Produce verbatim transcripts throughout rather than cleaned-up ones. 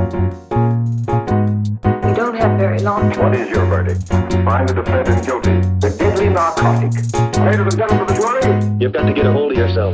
We don't have very long. What is your verdict? Find the defendant guilty. The deadly narcotic. Ladies and gentlemen of the jury, you've got to get a hold of yourself.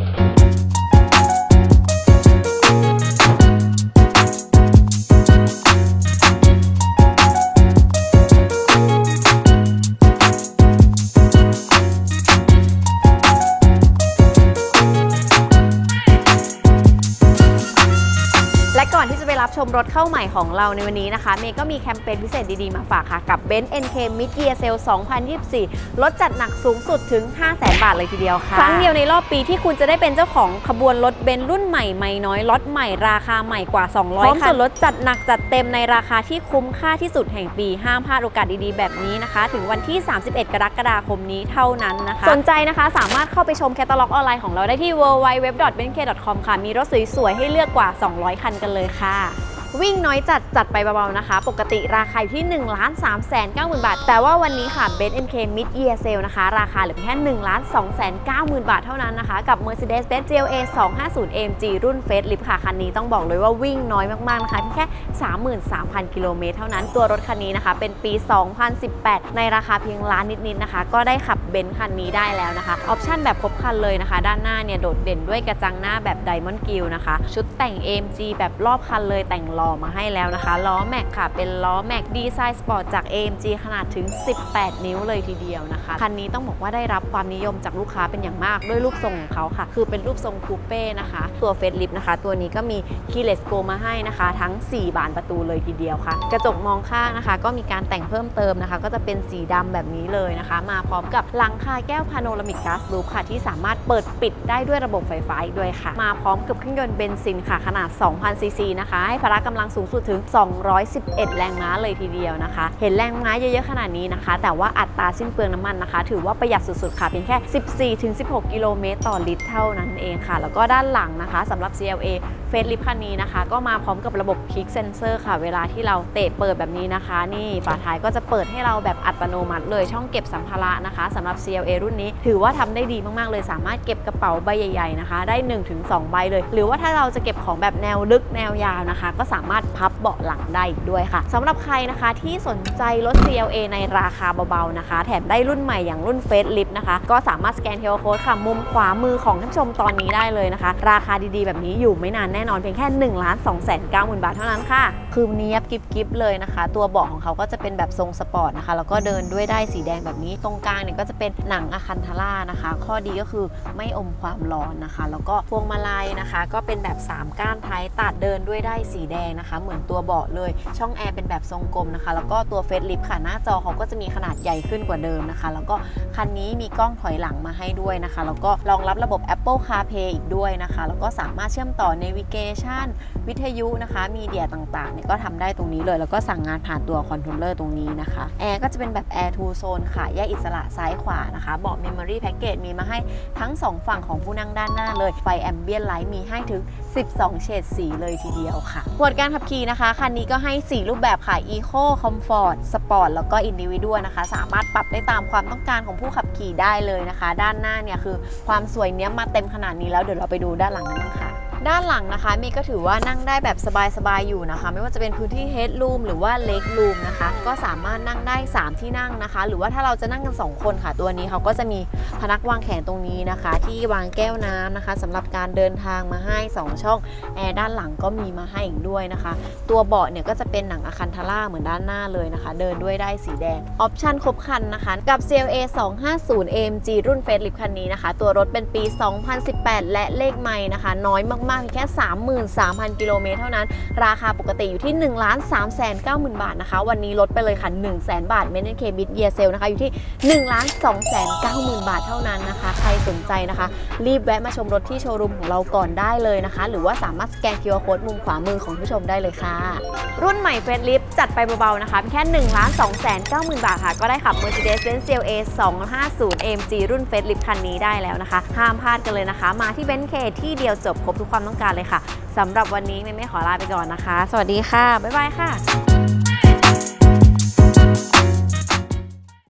และก่อนที่จะไปรับชมรถเข้าใหม่ของเราในวันนี้นะคะเมย์ก็มีแคมเปญพิเศษดีๆมาฝากค่ะกับ Benz เอ็น เค Mid Year Sale สองพันยี่สิบสี่ลดจัดหนักสูงสุดถึง ห้าแสน บาทเลยทีเดียวค่ะครั้งเดียวในรอบปีที่คุณจะได้เป็นเจ้าของขบวนรถเบนซ์รุ่นใหม่ไม่น้อยล็อตใหม่ราคาใหม่กว่าสองร้อยคันพร้อมส่วนลดจัดหนักจัดเต็มในราคาที่คุ้มค่าที่สุดแห่งปีห้ามพลาดโอกาสดีๆแบบนี้นะคะถึงวันที่สามสิบเอ็ดกรกฎาคมนี้เท่านั้นนะคะสนใจนะคะสามารถเข้าไปชมแคตตาล็อกออนไลน์ของเราได้ที่ ดับเบิลยู ดับเบิลยู ดับเบิลยู ดอท เบนซ์ เค ดอท คอม ค่ะมีรถสวยๆให้เลือกกว่าสองร้อยคันกันเลยค่ะวิ่งน้อยจัดจัดไปเบาๆนะคะปกติราคาอยู่ที่ หนึ่งล้านสามแสนเก้าหมื่น บาทแต่ว่าวันนี้ค่ะ Benz เอ็น เค Mid Year Sale นะคะราคาเหลือเพียงแค่ หนึ่งล้านสองแสนเก้าหมื่น บาทเท่านั้นนะคะกับ Mercedes-Benz จี แอล เอ สองห้าศูนย์ เอ เอ็ม จี รุ่น Facelift ค่ะคันนี้ต้องบอกเลยว่าวิ่งน้อยมากๆนะคะเพียงแค่ สามหมื่นสามพัน กิโลเมตรเท่านั้นตัวรถคันนี้นะคะเป็นปี สองพันสิบแปด ในราคาเพียงล้านนิดๆนะคะก็ได้ขับเบนซ์คันนี้ได้แล้วนะคะออปชั่นแบบครบคันเลยนะคะด้านหน้าเนี่ยโดดเด่นด้วยกระจังหน้าแบบ Diamond Grille นะคะชุดแต่ง เอ เอ็ม จี แบบรอบคันเลยแต่งหล่อมาให้แล้วนะคะล้อแม็กค่ะเป็นล้อแม็กดีไซน์สปอร์ตจาก เอ เอ็ม จี ขนาดถึงสิบแปดนิ้วเลยทีเดียวนะคะคันนี้ต้องบอกว่าได้รับความนิยมจากลูกค้าเป็นอย่างมากด้วยรูปทรงของเขาค่ะคือเป็นรูปทรงคูเป้นะคะตัวเฟซลิฟต์นะคะตัวนี้ก็มีคีย์เลสโกมาให้นะคะทั้งสี่บานประตูเลยทีเดียวค่ะกระจกมองข้างนะคะก็มีการแต่งเพิ่มเติมนะคะก็จะเป็นสีดำแบบนี้เลยนะคะมาพร้อมกับหลังคาแก้วพาโนรามิกกลาสรูฟค่ะที่สามารถเปิดปิดได้ด้วยระบบไฟฟ้าอีกด้วยค่ะมาพร้อมกับเครื่องยนต์เบนซินค่ะขนาด สองพัน ซี ซี นะคะให้พละกำลังสูงสุดถึงสองร้อยสิบเอ็ดแรงม้าเลยทีเดียวนะคะเห็นแรงม้าเยอะๆขนาดนี้นะคะแต่ว่าอัตราสิ้นเปลืองน้ำมันนะคะถือว่าประหยัดสุดๆค่ะเพียงแค่ สิบสี่ถึงสิบหก กิโลเมตรต่อลิตรเท่านั้นเองค่ะแล้วก็ด้านหลังนะคะสำหรับ ซี แอล เอ Facelift คันนี้นะคะก็มาพร้อมกับระบบ Kick Sensor ค่ะเวลาที่เราเตะเปิดแบบนี้นะคะนี่ฝาท้ายก็จะเปิดให้เราแบบอัตโนมัติเลยช่องเก็บสัมภาระนะคะสำหรับ ซี แอล เอ รุ่นนี้ถือว่าทำได้ดีมากๆเลยสามารถเก็บกระเป๋าใบใหญ่ๆนะคะได้ หนึ่งถึงสอง ใบเลยหรือว่าถ้าเราจะเก็บของแบบแนวลึกแนวยาวนะคะก็สามารถพับเบาะหลังได้อีกด้วยค่ะสำหรับใครนะคะที่สนใจรถ ซี แอล เอ ในราคาเบาๆนะคะแถมได้รุ่นใหม่อย่างรุ่น Facelift นะคะก็สามารถสแกน คิว อาร์ Code ค่ะมุมขวามือของท่านผู้ชมตอนนี้ได้เลยนะคะราคาดีๆแบบนี้อยู่ไม่นานแน่นอนเพียงแค่ หนึ่งล้านสองแสนเก้าหมื่น บาทเท่านั้นค่ะคือเนี้ยบกิ๊บๆเลยนะคะตัวเบาะของเขาก็จะเป็นแบบทรงสปอร์ตนะคะแล้วก็เดินด้วยได้สีแดงแบบนี้ตรงกลางเนี่ยก็จะเป็นหนังอะคันธาร่านะคะข้อดีก็คือไม่อมความร้อนนะคะแล้วก็พวงมาลัยนะคะก็เป็นแบบสามก้านท้ายตัดเดินด้วยได้สีแดงนะคะเหมือนตัวเบาะเลยช่องแอร์เป็นแบบทรงกลมนะคะแล้วก็ตัวเฟซลิฟต์ค่ะหน้าจอเขาก็จะมีขนาดใหญ่ขึ้นกว่าเดิมนะคะแล้วก็คันนี้มีกล้องถอยหลังมาให้ด้วยนะคะแล้วก็รองรับระบบ Apple CarPlay อีกด้วยนะคะแล้วก็สามารถเชื่อมต่อ Navigation วิทยุนะคะมีเดียต่างๆเนี่ยก็ทำได้ตรงนี้เลยแล้วก็สั่งงานผ่านตัวคอนโทรลเลอร์ตรงนี้นะคะแอร์ก็จะเป็นแบบ Air to Zone ค่ะแยกอิสระซ้ายขวานะคะเบาะ Memory Package มีมาให้ทั้งสองฝั่งของผู้นั่งด้านหน้าเลยไฟ Ambient Light มีให้ถึงสิบสองเฉดสีเลยทีเดียวค่ะโหมดการขับขี่นะคะคันนี้ก็ให้สี่รูปแบบค่ะ Eco Comfort Sport แล้วก็ Individual นะคะสามารถปรับได้ตามความต้องการของผู้ขับขี่ได้เลยนะคะด้านหน้าเนี่ยคือความสวยเนี้ยมาเต็มขนาดนี้แล้วเดี๋ยวเราไปดูด้านหลังกันบ้างค่ะด้านหลังนะคะมีก็ถือว่านั่งได้แบบสบายๆอยู่นะคะไม่ว่าจะเป็นพื้นที่ Headroom หรือว่า Leg Room นะคะก็สามารถนั่งได้สามที่นั่งนะคะหรือว่าถ้าเราจะนั่งกันสองคนค่ะตัวนี้เขาก็จะมีพนักวางแขนตรงนี้นะคะที่วางแก้วน้ำนะคะสำหรับการเดินทางมาให้สองช่องแอร์ด้านหลังก็มีมาให้อีกด้วยนะคะตัวเบาะเนี่ยก็จะเป็นหนังอะคันธาร่าเหมือนด้านหน้าเลยนะคะเดินด้วยได้สีแดงออปชั่นครบครันนะคะกับ ซี แอล เอ สองห้าศูนย์ เอ เอ็ม จี รุ่น Facelift คันนี้นะคะตัวรถเป็นปี สองพันสิบแปด และเลขไมล์นะคะน้อยมากๆแค่ สามหมื่นสามพัน กิโลเมตรเท่านั้นราคาปกติอยู่ที่ หนึ่งล้านสามแสนเก้าหมื่น บาทนะคะวันนี้ลดไปเลยค่ะ หนึ่งแสน บาท Benz เอ็น เค Mid Year Sale นะคะอยู่ที่ หนึ่งล้านสองแสนเก้าหมื่น บาทเท่านั้นนะคะใครสนใจนะคะรีบแวะมาชมรถที่โชว์รูมของเราก่อนได้เลยนะคะหรือว่าสามารถสแกน คิว อาร์ Code มุมขวามือของผู้ชมได้เลยค่ะรุ่นใหม่ Facelift จัดไปเบาๆนะคะแค่ หนึ่งล้านสองแสนเก้าหมื่น บาทค่ะก็ได้ขับ Mercedes-Benz จี แอล เอ สองห้าศูนย์ เอ เอ็ม จี รุ่น Facelift คันนี้ได้แล้วนะคะห้ามพลาดกันเลยนะคะมาที่ Benz เค ที่เดียวจบครบทุกความต้องการเลยค่ะสำหรับวันนี้เมย์ไม่ขอลาไปก่อนนะคะสวัสดีค่ะบ๊ายบายค่ะ